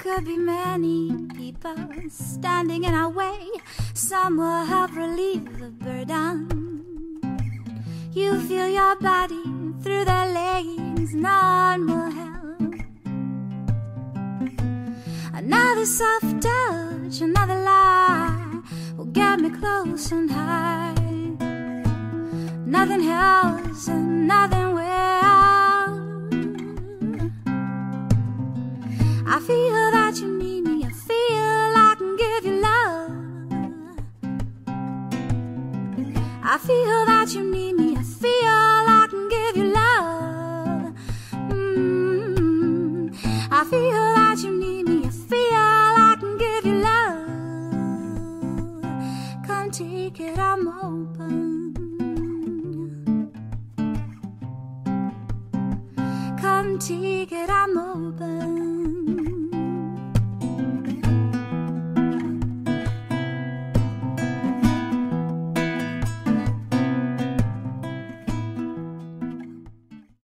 could be many people standing in our way. Some will help relieve the burden. You feel your body through their legs, none will help. Another soft touch, another lie will get me close and high. Nothing helps and nothing will. I feel that you need me, I feel I can give you love. I feel that you need me, I feel I can give you love. I feel that you need me, I feel I can give you love. Come take it, I'm open. Come take it, I'm open.